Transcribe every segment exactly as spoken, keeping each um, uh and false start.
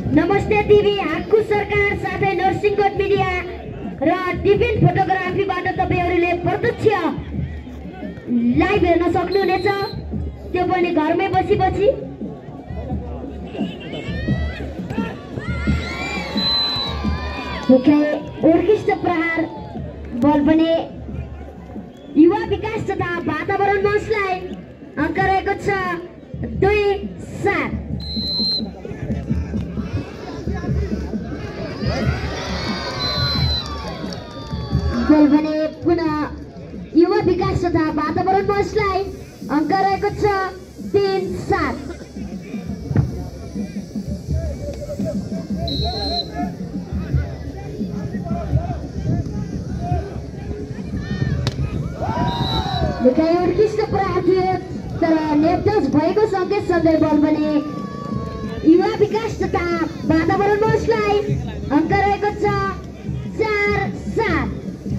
नमस्ते टिभी हाक्कु सरकार साथै नरसिंहकोट मिडिया र डिफेन्स फोटोग्राफीबाट तपाईहरुले प्रत्यक्ष लाइभ हेर्न सक्नुहुनेछ, त्यो पनि घरमै बसी बसी। उत्कृष्ट प्रहार बल पनि युवा विकास तथा वातावरण मञ्चलाई अङ्क रहेको छ दुई सात। बल भने पुनः युवा विकास तथा वातावरण मञ्चलाई अङ्क रहेको छ तीन सात। निकै उत्कृष्ट प्रहार थियो, तर नेटटच भएको सङ्केत सँगै बल भने युवा विकास तथा वातावरण मञ्चलाई अङ्क रहेको छ चार सात।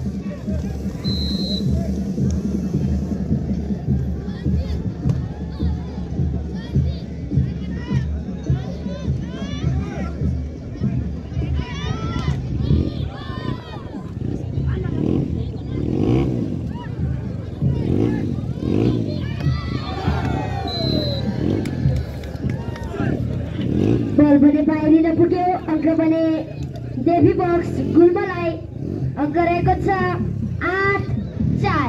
बल भने बाहिरिन पुग्यो, अङ्क भने देवी बक्स गुल्मलाई अङ्क रहेको छ आठ चार।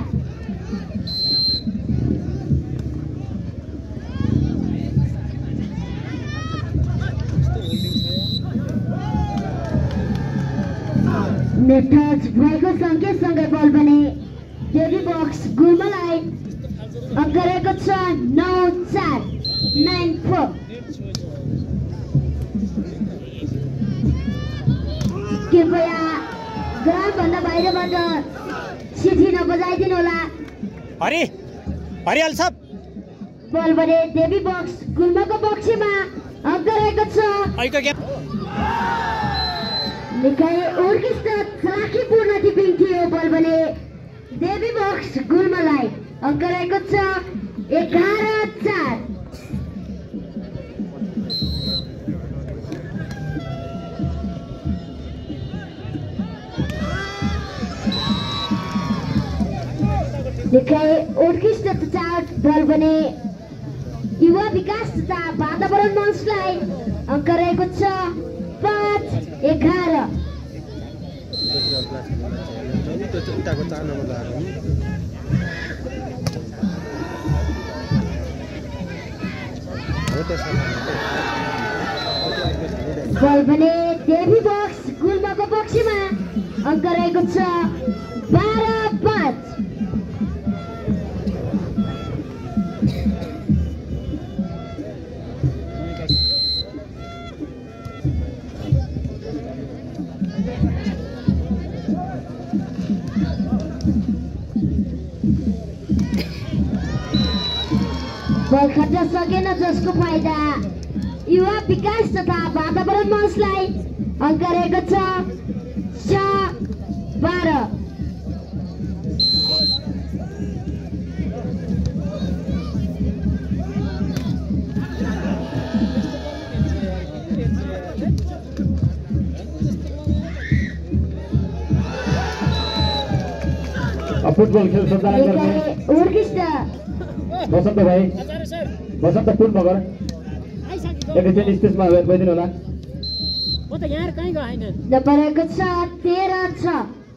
नेटटच भएको सङ्केतसँगै बल भने देवी बक्स गुल्मलाई अङ्क रहेको छ नौ चार नाइन फोर। कृपया ग्राउन्डभन्दा बाहिरबाट सिटी नबजाइदिनु होला। हरि हरिहाल सब बल भने देवी बक्स गुल्मको पक्षमा अङ्क रहेको छ। निकै उत्कृष्ट चलाखीपूर्ण टिपिङ थियो, बल भने देवी बक्स गुल्मलाई अङ्क रहेको छ एघार चार। निकै उत्कृष्ट चार्ट बल भने युवा विकास तथा वातावरण मञ्चलाई अङ्क रहेको छ पाँच एघार। बल भने देवी बक्स गुल्मको पक्षमा अङ्क रहेको छ बाह्र पाँच। बल खर्च सकेन, जसको फाइदा युवा विकास तथा वातावरण मञ्चलाई अङ्क रहेको छ छ बाह्र। फुटबल खेल सञ्चालन गर्ने उत्कृष्ट बसन्त भाइ बसन्त फुल मगर एकैछिन स्टेजमा गइदिनु होला। परेको छ तेह्र छ।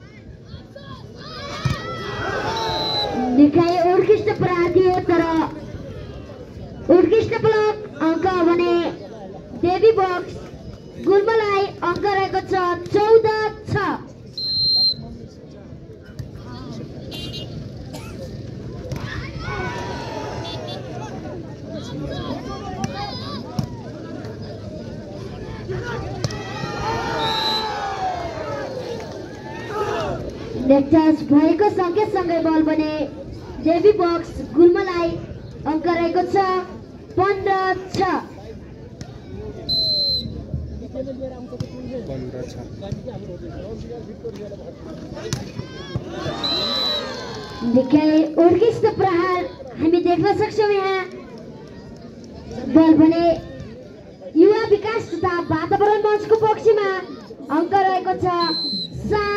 निकै उत्कृष्ट प्रहार थियो, तर उत्कृष्ट ब्लक अङ्क भने देवी बक्स गुल्मलाई अङ्क रहेको छ चौध छ। नेटटच भएको सङ्केतसँगै बल भने देवी बक्स गुल्मलाई अङ्क रहेको छ पन्ध्र छ। निकै उत्कृष्ट प्रहार हामी देख्न सक्छौँ यहाँ। बल भने युवा विकास तथा वातावरण मञ्चको पक्षमा अङ्क रहेको छ